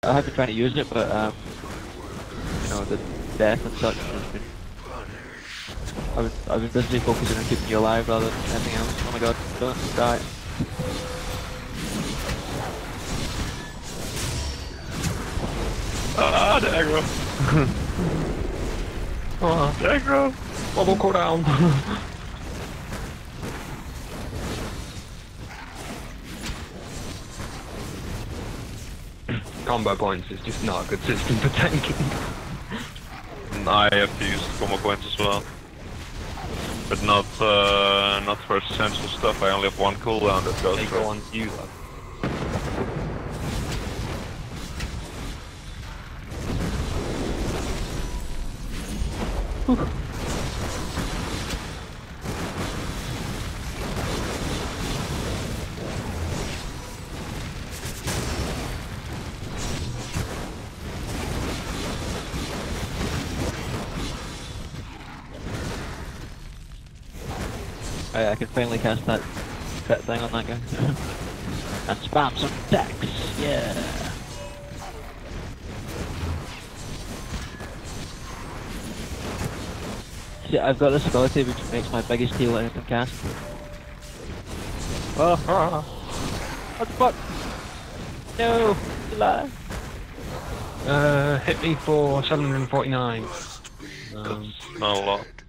I have been trying to use it, but you know, the death and such has been. I've been busily focusing on keeping you alive rather than anything else. Oh my god, don't die. Ah, the aggro! Oh, the aggro! Bubble cooldown! Combo points is just not a good system for tanking. I have to use combo points as well. But not for essential stuff, I only have one cooldown that goes They for go it. on you. I can finally cast that crit thing on that guy. And spam some attacks, yeah! See, I've got this ability which makes my biggest heal anything cast. Oh! What the fuck? No! He's alive! Hit me for 749. That's not a lot.